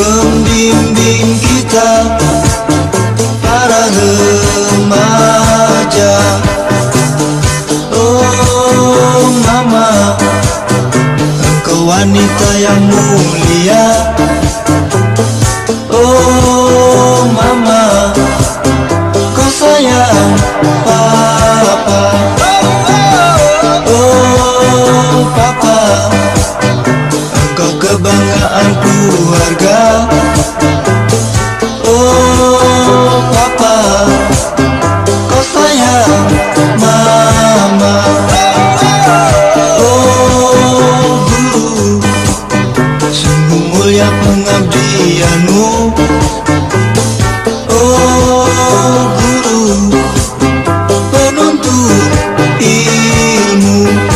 Pembimbing kita para remaja. Oh mama, engkau wanita yang mulia. Oh mama, kau sayang papa. Oh papa, engkau kebanggaan keluarga. Oh papa, kau sayang mama. Oh guru, sungguh mulia pengabdianmu. Oh guru, penuntut ilmu.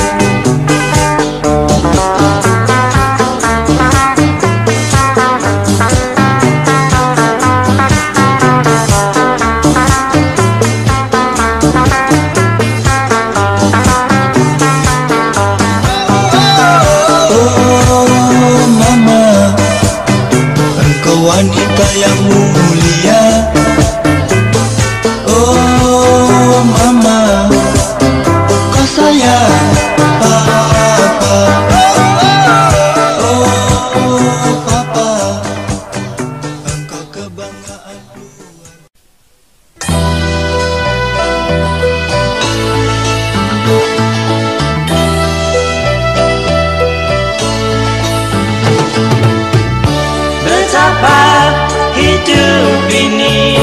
Wanita yang mulia. Oh mama, kau sayang papa. Oh papa, engkau kebanggaan keluarga. Betapa hidup ini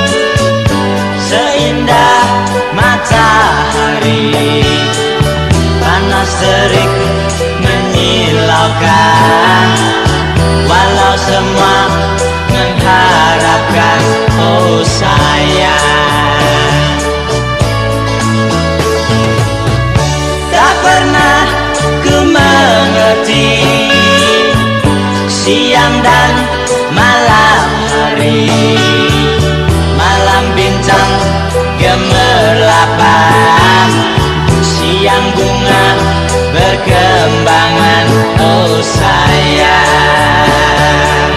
seindah matahari, panas terik menyilaukan, walau semua mengharapkan. Oh sayang, tak pernah ku mengerti siang dan malam hari, malam bintang gemerlapan, siang bunga berkembangan. Oh sayang,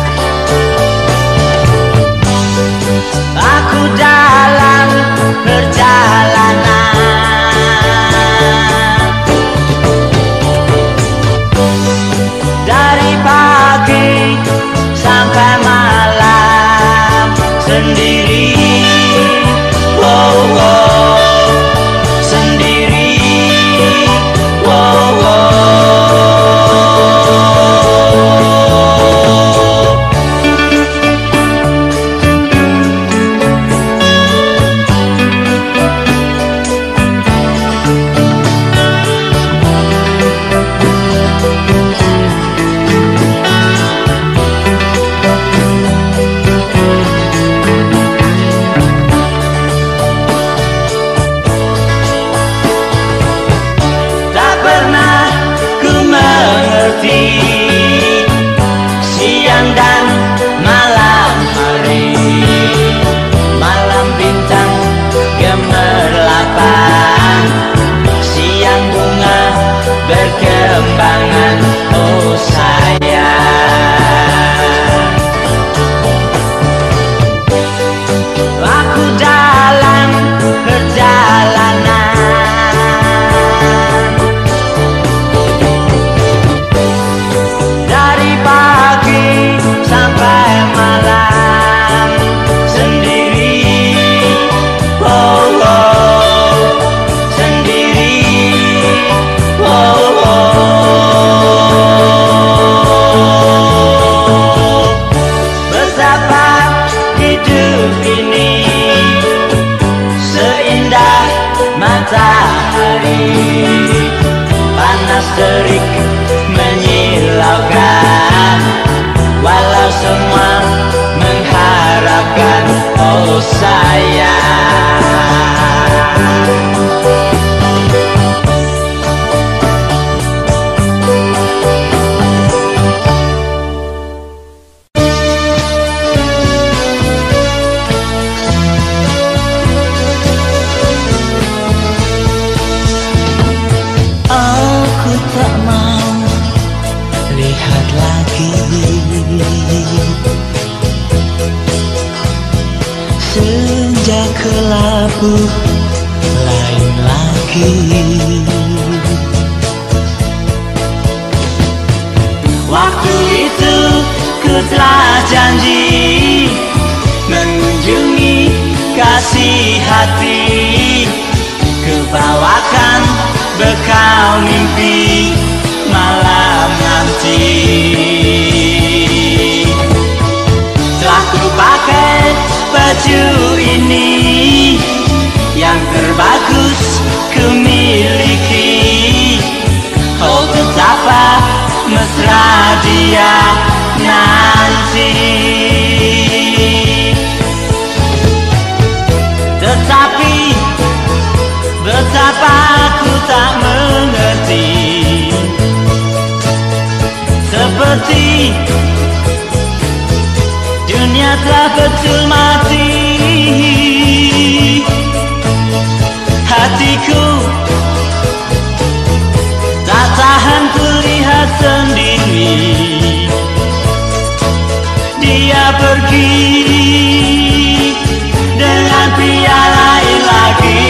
aku dalam perjalanan dari pagi sampai malam sendiri. Oh, oh, sendiri. Oh, oh. Siang dan malam hari, malam bintang gemerlapan, siang bunga berkembangan. Oh sayang, aku dalam perjalanan dari pagi sampai malam sendiri. Oh, oh, sendiri. Oh, oh. Betapa hidup ini seindah matahari, panas terik menyilaukan, walau semua mengharapkan. Oh sayang, Aku tak mau lihat lagi. Senja kelabu lain lagi. Waktu itu ku telah janji mengunjungi kasih hati, ku bawakan bekal mimpi malam nanti. Telah ku pakai baju ini yang terbagus ku miliki. Oh betapa mesra dia nanti. Tetapi betapa aku tak mengerti, seperti dunia telah betul mati. Hatiku tak tahan ku lihat sendiri dia pergi dengan pria lain lagi.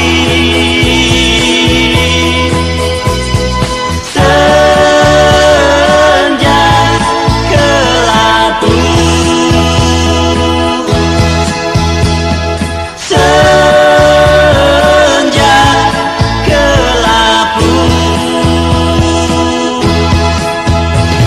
Senja kelabu, senja kelabu.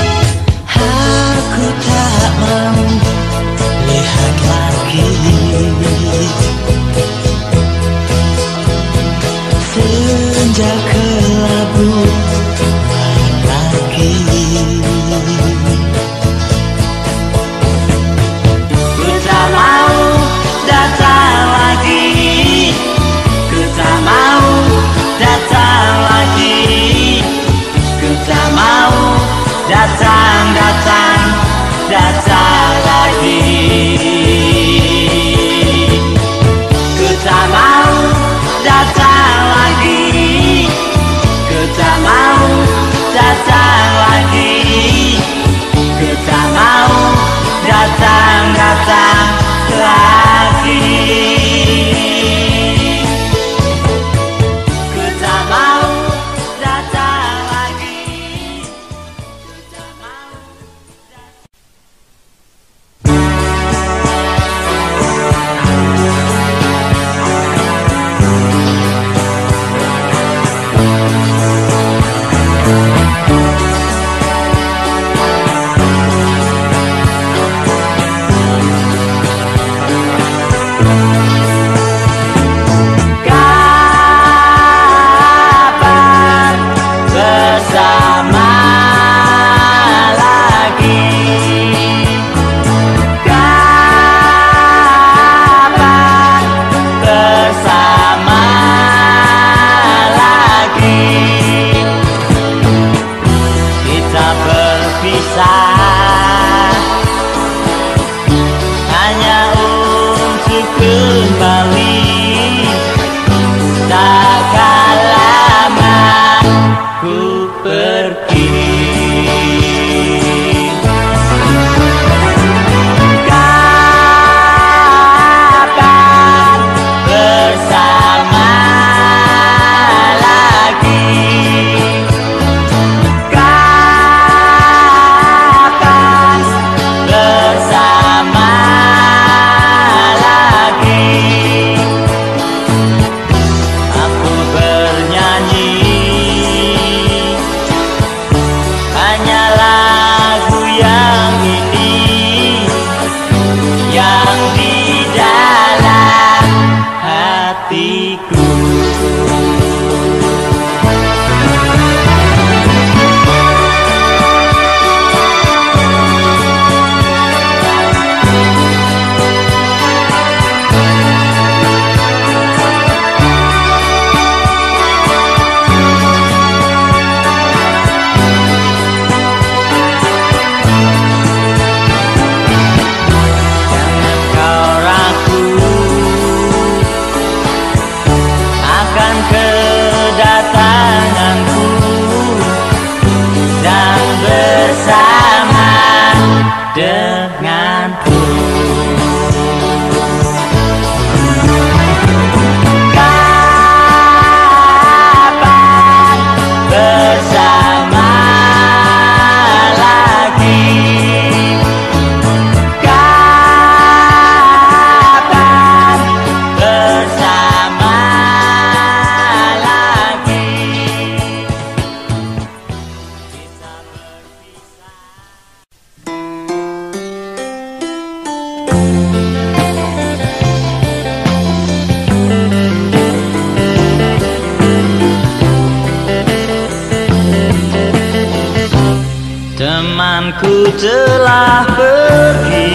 telah pergi,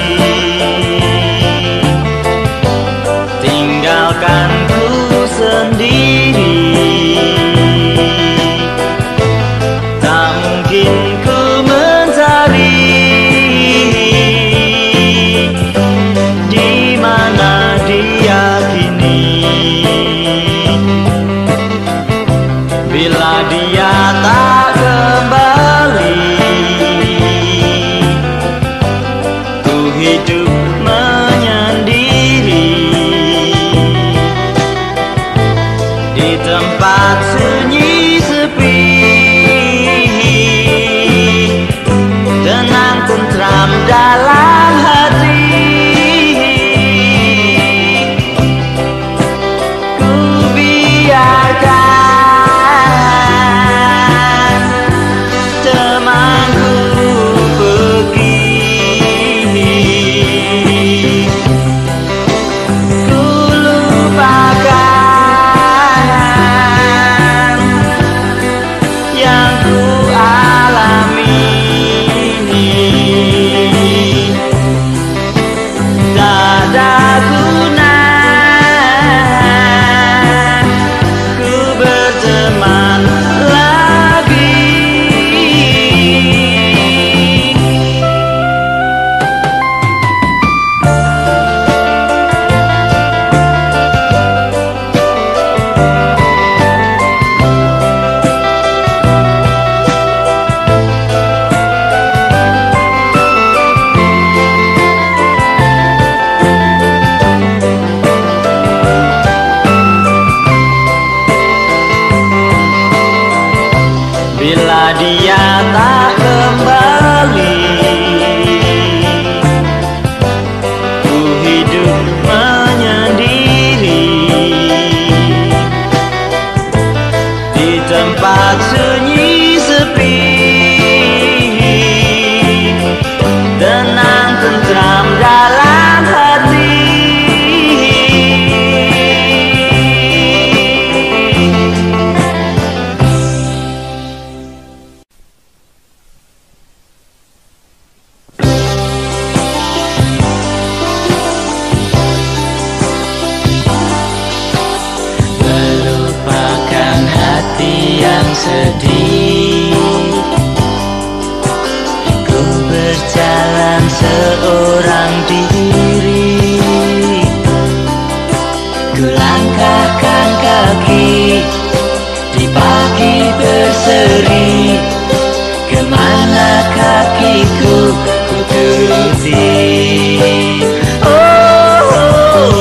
tinggalkanku sendiri. Tak mungkin ku mencari di mana dia kini. Bila dia tak kembali, ku hidup menyendiri di tempat sunyi sepi, tenang tentram dalam hati. Ku biarkan temanku pergi, ku lupakan yang ku alami. Tak ada guna ku berteman lagi. Bila dia tak kembali, ku hidup menyendiri di tempat sunyi sepi, tenang tentram dalam hati. Melupakan hati yang sedih, ku berjalan seorang diri. Ku langkahkan kaki di pagi berseri, kemana kakiku ku turuti. Oh,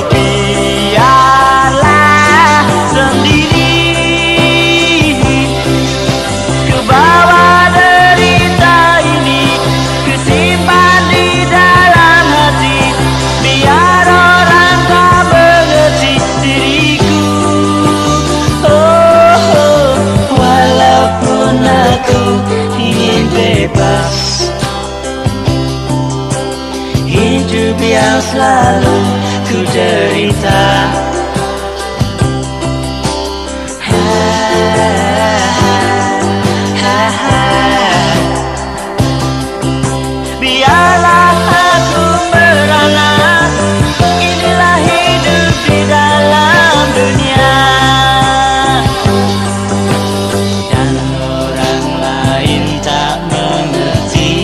biarlah sendiri ku bawa derita ini, ku simpan di dalam hati, biar orang tak mengerti diriku. Oh, walaupun aku ingin bebas, hidup yang selalu ku derita. Biarlah aku merana, inilah hidup di dalam dunia. Dan orang lain tak mengerti,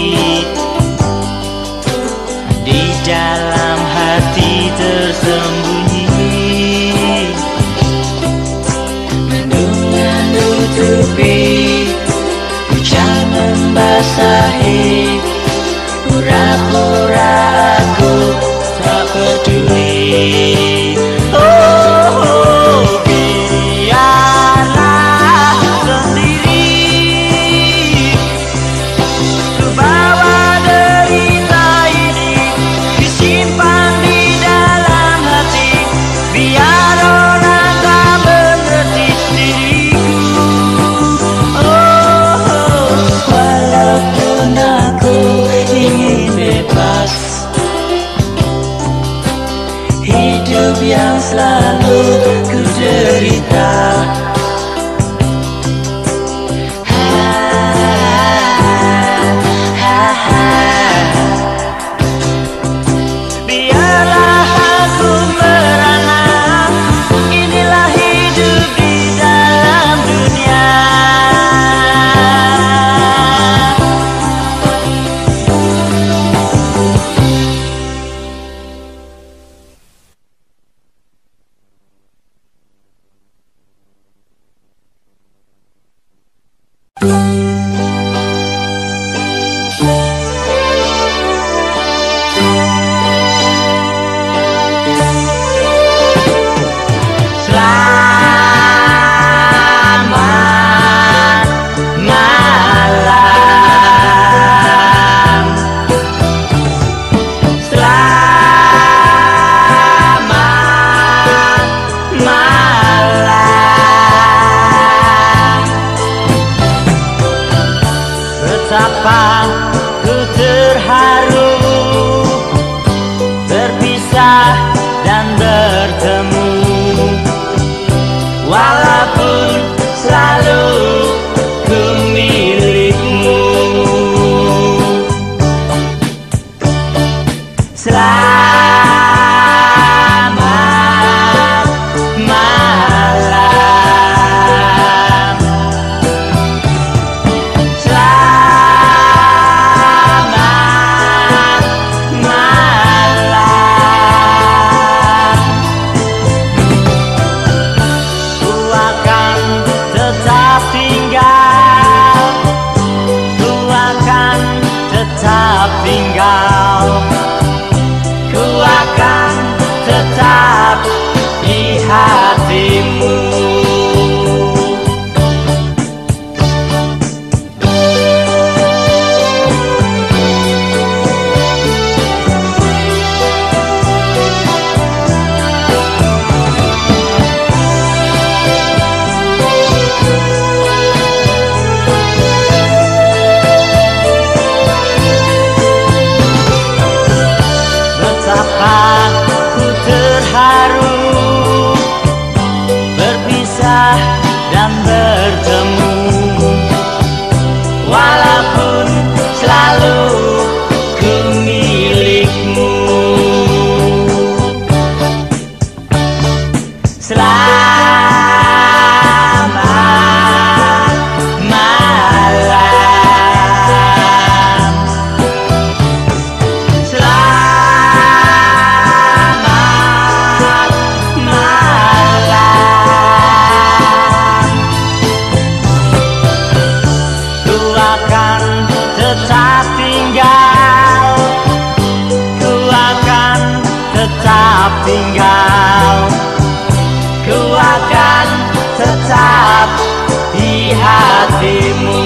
di dalam hati tersembunyi mendungan nutupi, hujan membasahi pura-pura aku tak peduli. Oh, biarlah sendiri ku bawa derita ini, ku simpan di dalam hati, biar orang tak mengerti diriku. Oh, walaupun aku ingin bebas, hidup yang selalu ku derita. Ha, ha, ha. Selamat malam. Selamat malam. Ku akan tetap tinggal. Ku akan tetap tinggal. Ku akan tetap di hatimu. Betapa ku terharu berpisah dan bertemu, walaupun selalu ku milikmu. Selamat malam. Selamat malam. Ku akan tetap tinggal. Ku akan tetap tinggal. Ku akan tetap di hatimu.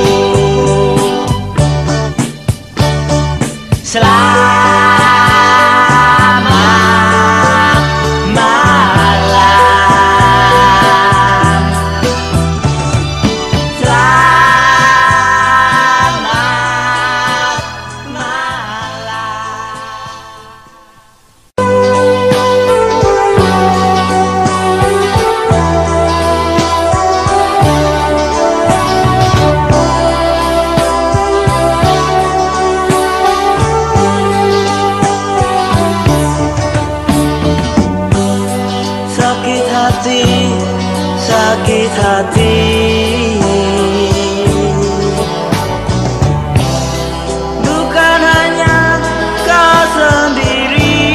Selamat malam. Selamat malam. Sakit hati, sakit hati, bukan hanya kau sendiri.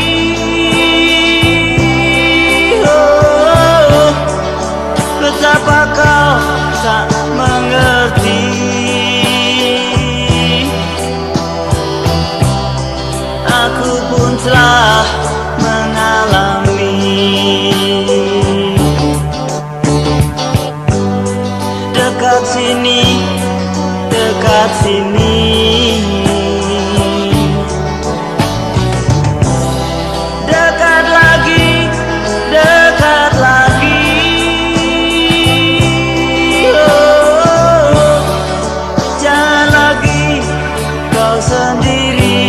Oh, betapa kau tak mengerti. Aku pun telah mengalami. Dekat sini, dekat sini, dekat lagi, dekat lagi. Oh, jangan lagi kau sendiri.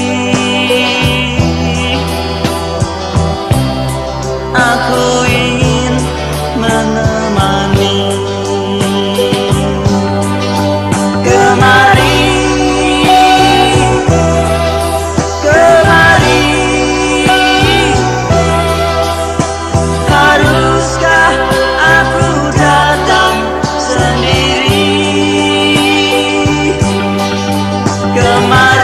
Aku ingin menemani. Kemari, kemari. Haruskah aku datang sendiri? Kemari.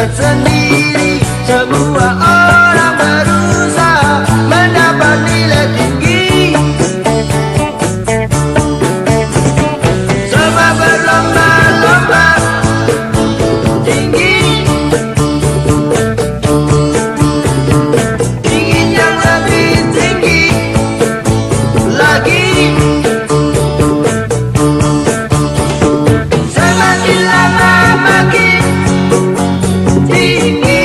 lihat sendiri, semua orang berusaha mendapat nilai tinggi. Semua berlomba-lomba tinggi, ingin yang lebih tinggi lagi. Semakin lama makin tinggi,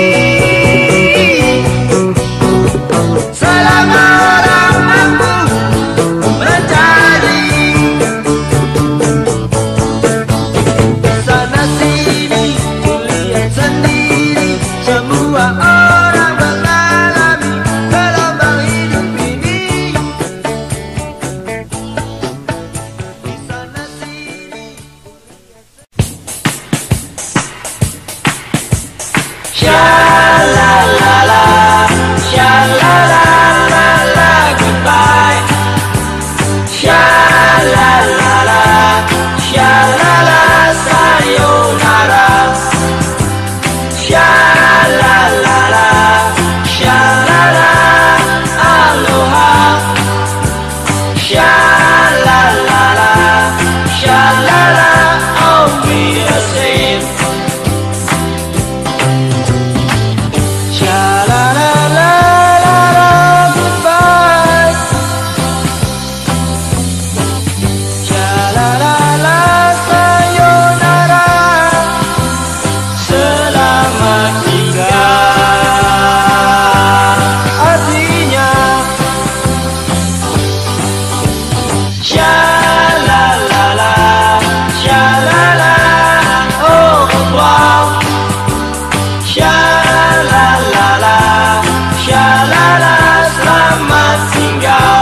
selama orang mampu mencari. Sana sini kulihat sendiri, semua orang mengalami gelombang hidup ini. Sana sini sha-la-la-la, sha-la-la-la-la, goodbye. Sha-la-la-la, sha-la-la, sayonara. Sha-la-la-la, sha-la-la, aloha. Sha-la-la-la, sha-la-la, I'll be the same. Sha-la-la-la-la-la, goodbye. Sha-la-la-la, sayonara. Selamat tinggal, artinya sha-la-la-la, sha-la-la, au revoir. Sha-la-la-la, sha-la-la, selamat tinggal.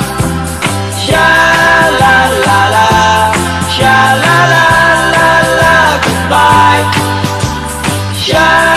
Sha-la-la-la, sha-la-la-la-la, goodbye. Sha